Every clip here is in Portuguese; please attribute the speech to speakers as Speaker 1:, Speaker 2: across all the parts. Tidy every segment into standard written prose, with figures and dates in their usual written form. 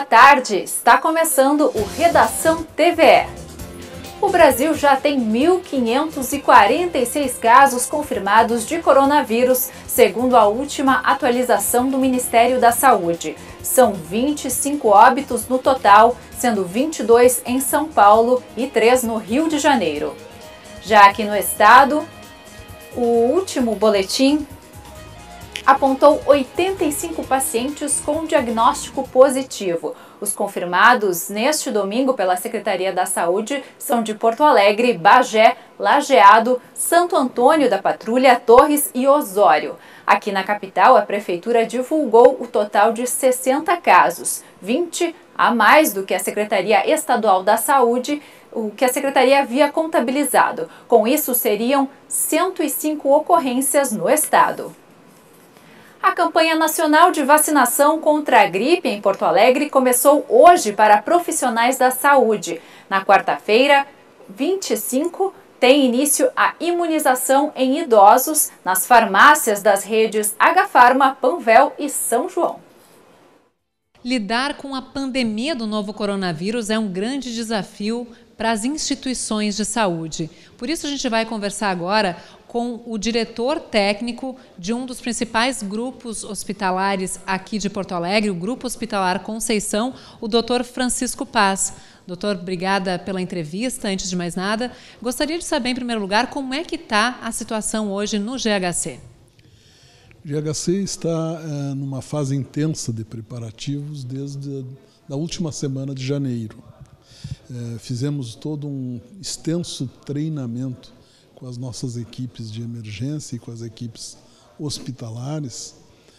Speaker 1: tarde, está começando o Redação TVE. O Brasil já tem 1.546 casos confirmados de coronavírus, segundo a última atualização do Ministério da Saúde. São 25 óbitos no total, sendo 22 em São Paulo e 3 no Rio de Janeiro. Já aqui no estado, o último boletim apontou 85 pacientes com diagnóstico positivo. Os confirmados neste domingo pela Secretaria da Saúde são de Porto Alegre, Bagé, Lajeado, Santo Antônio da Patrulha, Torres e Osório. Aqui na capital, a Prefeitura divulgou o total de 60 casos, 20 a mais do que a Secretaria Estadual da Saúde, o que a Secretaria havia contabilizado. Com isso, seriam 105 ocorrências no estado. A campanha nacional de vacinação contra a gripe em Porto Alegre começou hoje para profissionais da saúde. Na quarta-feira, 25, tem início a imunização em idosos nas farmácias das redes H-Pharma, Panvel e São João.
Speaker 2: Lidar com a pandemia do novo coronavírus é um grande desafio para as instituições de saúde. Por isso a gente vai conversar agora com o diretor técnico de um dos principais grupos hospitalares aqui de Porto Alegre, o Grupo Hospitalar Conceição, o Dr. Francisco Paz. Doutor, obrigada pela entrevista. Antes de mais nada, gostaria de saber, em primeiro lugar, como é que está a situação hoje no GHC?
Speaker 3: O GHC está numa fase intensa de preparativos desde a última semana de janeiro. Fizemos todo um extenso treinamento com as nossas equipes de emergência e com as equipes hospitalares.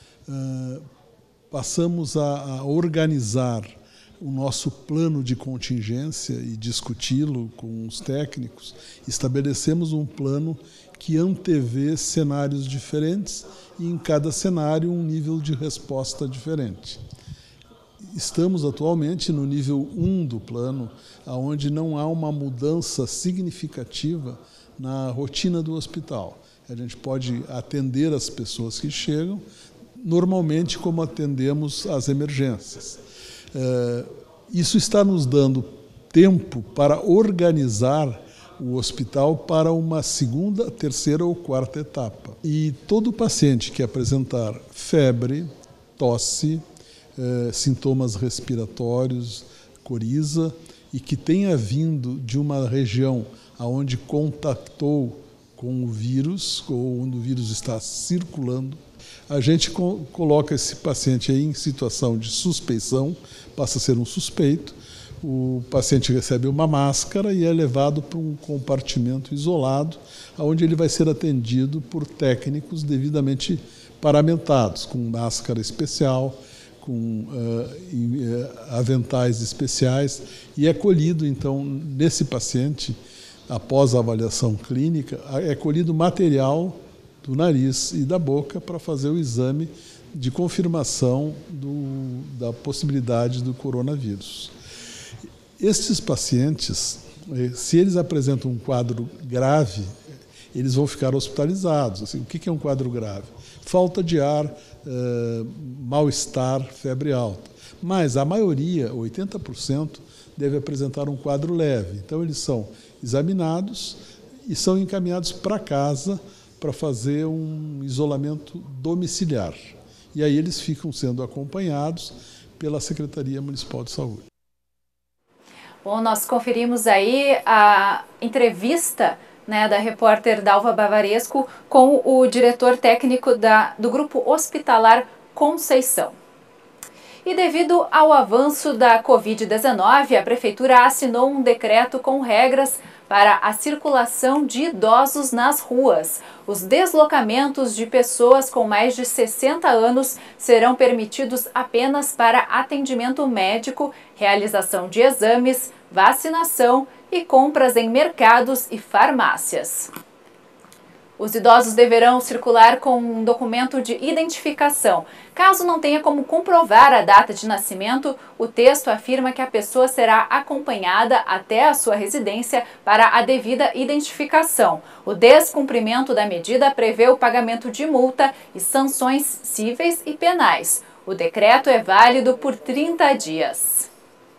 Speaker 3: Passamos a organizar o nosso plano de contingência e discuti-lo com os técnicos. Estabelecemos um plano que antevê cenários diferentes e em cada cenário um nível de resposta diferente. Estamos atualmente no nível 1 do plano, onde não há uma mudança significativa na rotina do hospital. A gente pode atender as pessoas que chegam, normalmente como atendemos as emergências. Isso está nos dando tempo para organizar o hospital para uma segunda, terceira ou quarta etapa. E todo paciente que apresentar febre, tosse, sintomas respiratórios, coriza, e que tenha vindo de uma região onde contactou com o vírus, ou onde o vírus está circulando, a gente coloca esse paciente aí em situação de suspeição, passa a ser um suspeito, o paciente recebe uma máscara e é levado para um compartimento isolado, onde ele vai ser atendido por técnicos devidamente paramentados, com máscara especial, com aventais especiais, e é colhido, então, nesse paciente, após a avaliação clínica, é colhido material do nariz e da boca para fazer o exame de confirmação da possibilidade do coronavírus. Estes pacientes, se eles apresentam um quadro grave, eles vão ficar hospitalizados. Assim, o que é um quadro grave? Falta de ar, mal-estar, febre alta. Mas a maioria, 80%, deve apresentar um quadro leve. Então, eles são examinados e são encaminhados para casa para fazer um isolamento domiciliar. E aí eles ficam sendo acompanhados pela Secretaria Municipal de Saúde.
Speaker 1: Bom, nós conferimos aí a entrevista da repórter Dalva Bavaresco com o diretor técnico do Grupo Hospitalar Conceição. E devido ao avanço da Covid-19, a Prefeitura assinou um decreto com regras para a circulação de idosos nas ruas. Os deslocamentos de pessoas com mais de 60 anos serão permitidos apenas para atendimento médico, realização de exames, vacinação e compras em mercados e farmácias. Os idosos deverão circular com um documento de identificação. Caso não tenha como comprovar a data de nascimento, o texto afirma que a pessoa será acompanhada até a sua residência para a devida identificação. O descumprimento da medida prevê o pagamento de multa e sanções cíveis e penais. O decreto é válido por 30 dias.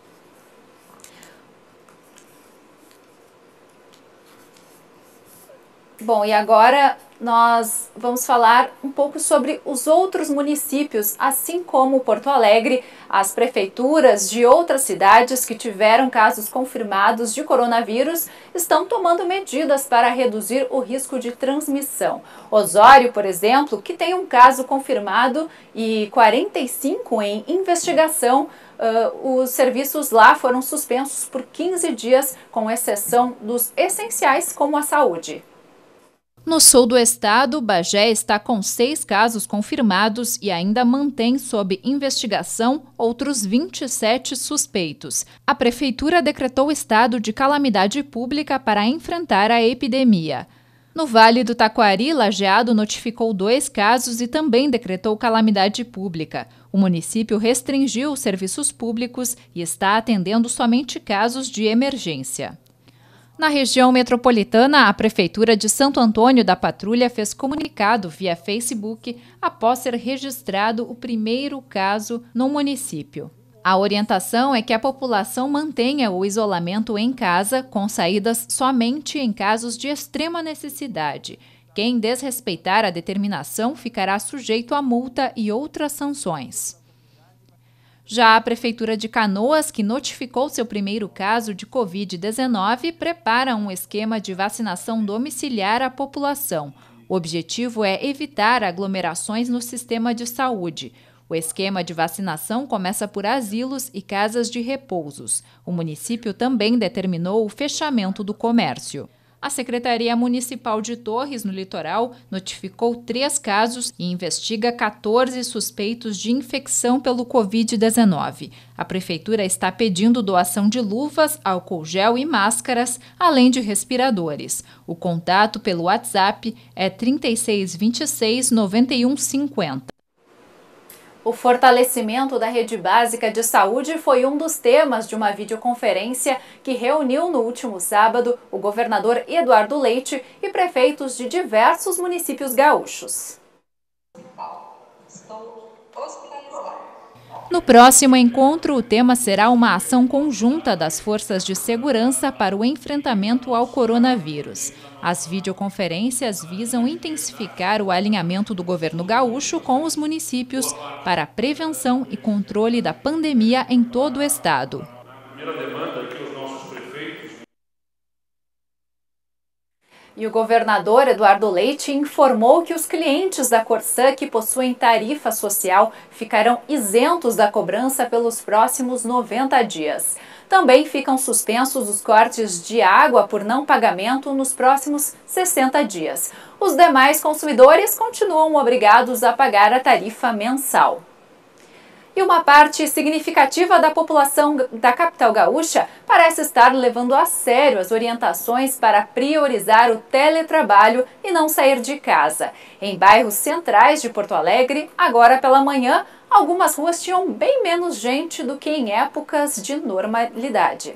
Speaker 1: Bom, e agora nós vamos falar um pouco sobre os outros municípios, assim como Porto Alegre. As prefeituras de outras cidades que tiveram casos confirmados de coronavírus estão tomando medidas para reduzir o risco de transmissão. Osório, por exemplo, que tem um caso confirmado e 45 em investigação, os serviços lá foram suspensos por 15 dias, com exceção dos essenciais como a saúde.
Speaker 4: No sul do estado, Bagé está com 6 casos confirmados e ainda mantém sob investigação outros 27 suspeitos. A prefeitura decretou estado de calamidade pública para enfrentar a epidemia. No Vale do Taquari, Lajeado notificou 2 casos e também decretou calamidade pública. O município restringiu os serviços públicos e está atendendo somente casos de emergência. Na região metropolitana, a Prefeitura de Santo Antônio da Patrulha fez comunicado via Facebook após ser registrado o primeiro caso no município. A orientação é que a população mantenha o isolamento em casa, com saídas somente em casos de extrema necessidade. Quem desrespeitar a determinação ficará sujeito a multa e outras sanções. Já a Prefeitura de Canoas, que notificou seu primeiro caso de Covid-19, prepara um esquema de vacinação domiciliar à população. O objetivo é evitar aglomerações no sistema de saúde. O esquema de vacinação começa por asilos e casas de repousos. O município também determinou o fechamento do comércio. A Secretaria Municipal de Torres, no litoral, notificou 3 casos e investiga 14 suspeitos de infecção pelo Covid-19. A Prefeitura está pedindo doação de luvas, álcool gel e máscaras, além de respiradores. O contato pelo WhatsApp é 3626 9150.
Speaker 1: O fortalecimento da rede básica de saúde foi um dos temas de uma videoconferência que reuniu no último sábado o governador Eduardo Leite e prefeitos de diversos municípios gaúchos.
Speaker 4: No próximo encontro, o tema será uma ação conjunta das forças de segurança para o enfrentamento ao coronavírus. As videoconferências visam intensificar o alinhamento do governo gaúcho com os municípios para a prevenção e controle da pandemia em todo o estado.
Speaker 1: E o governador Eduardo Leite informou que os clientes da Corsã que possuem tarifa social ficarão isentos da cobrança pelos próximos 90 dias. Também ficam suspensos os cortes de água por não pagamento nos próximos 60 dias. Os demais consumidores continuam obrigados a pagar a tarifa mensal. E uma parte significativa da população da capital gaúcha parece estar levando a sério as orientações para priorizar o teletrabalho e não sair de casa. Em bairros centrais de Porto Alegre, agora pela manhã, algumas ruas tinham bem menos gente do que em épocas de normalidade.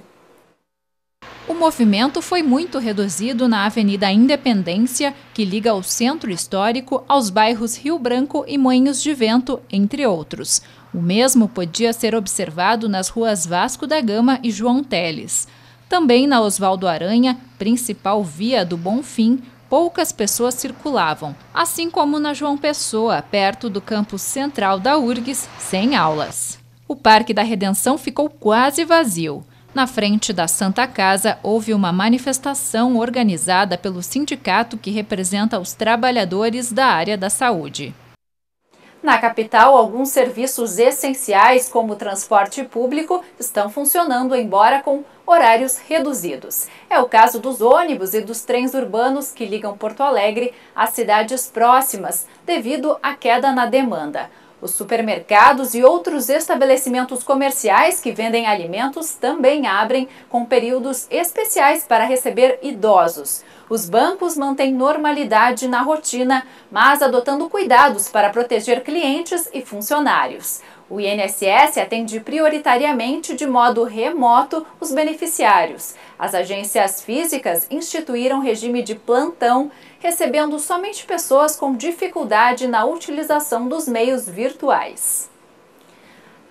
Speaker 4: O movimento foi muito reduzido na Avenida Independência, que liga o centro histórico aos bairros Rio Branco e Moinhos de Vento, entre outros. O mesmo podia ser observado nas ruas Vasco da Gama e João Teles. Também na Osvaldo Aranha, principal via do Bonfim, poucas pessoas circulavam, assim como na João Pessoa, perto do campus central da URGS, sem aulas. O Parque da Redenção ficou quase vazio. Na frente da Santa Casa, houve uma manifestação organizada pelo sindicato que representa os trabalhadores da área da saúde.
Speaker 1: Na capital, alguns serviços essenciais, como o transporte público, estão funcionando, embora com horários reduzidos. É o caso dos ônibus e dos trens urbanos que ligam Porto Alegre às cidades próximas, devido à queda na demanda. Os supermercados e outros estabelecimentos comerciais que vendem alimentos também abrem com períodos especiais para receber idosos. Os bancos mantêm normalidade na rotina, mas adotando cuidados para proteger clientes e funcionários. O INSS atende prioritariamente de modo remoto os beneficiários. As agências físicas instituíram regime de plantão, recebendo somente pessoas com dificuldade na utilização dos meios virtuais.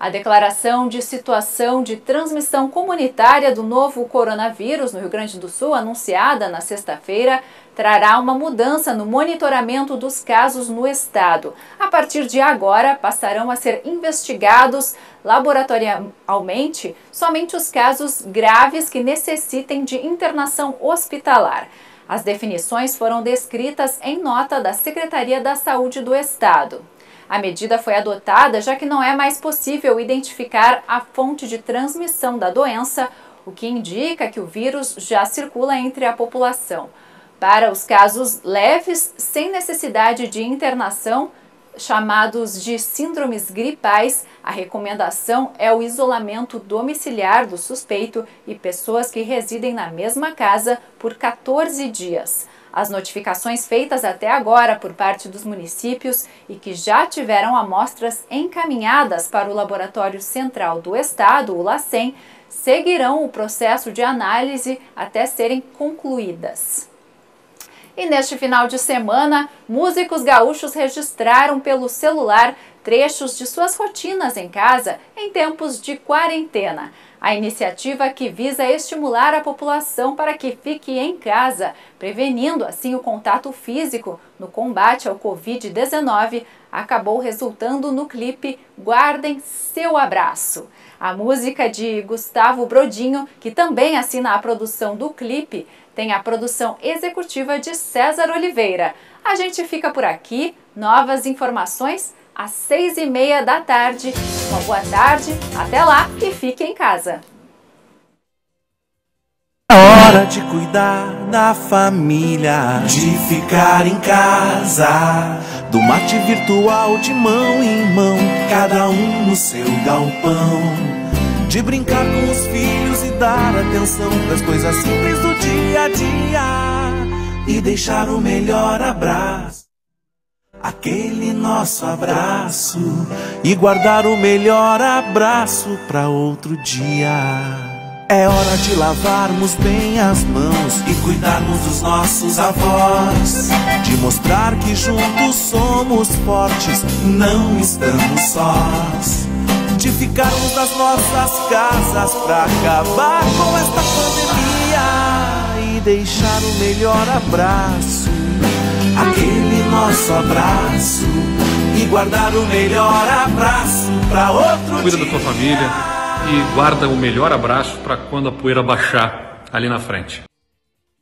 Speaker 1: A declaração de situação de transmissão comunitária do novo coronavírus no Rio Grande do Sul, anunciada na sexta-feira, trará uma mudança no monitoramento dos casos no estado. A partir de agora, passarão a ser investigados laboratorialmente somente os casos graves que necessitem de internação hospitalar. As definições foram descritas em nota da Secretaria da Saúde do Estado. A medida foi adotada já que não é mais possível identificar a fonte de transmissão da doença, o que indica que o vírus já circula entre a população. Para os casos leves, sem necessidade de internação, chamados de síndromes gripais, a recomendação é o isolamento domiciliar do suspeito e pessoas que residem na mesma casa por 14 dias. As notificações feitas até agora por parte dos municípios e que já tiveram amostras encaminhadas para o Laboratório Central do Estado, o LACEN, seguirão o processo de análise até serem concluídas. E neste final de semana, músicos gaúchos registraram pelo celular trechos de suas rotinas em casa em tempos de quarentena. A iniciativa, que visa estimular a população para que fique em casa, prevenindo assim o contato físico no combate ao Covid-19, acabou resultando no clipe Guardem Seu Abraço. A música de Gustavo Brodinho, que também assina a produção do clipe, tem a produção executiva de César Oliveira. A gente fica por aqui. Novas informações às 6h30 da tarde. Uma boa tarde, até lá e fique em casa.
Speaker 5: É hora de cuidar da família, de ficar em casa, do mate virtual de mão em mão, cada um no seu galpão. De brincar com os filhos e dar atenção pras coisas simples do dia a dia e deixar o melhor abraço, aquele nosso abraço, e guardar o melhor abraço pra outro dia. É hora de lavarmos bem as mãos e cuidarmos dos nossos avós, de mostrar que juntos somos fortes, não estamos sós, de ficarmos nas nossas casas pra acabar com esta pandemia e deixar o melhor abraço, aquele nosso abraço, e guardar o melhor abraço pra outro dia.
Speaker 6: Cuida da tua família e guarda o melhor abraço para quando a poeira baixar ali na frente.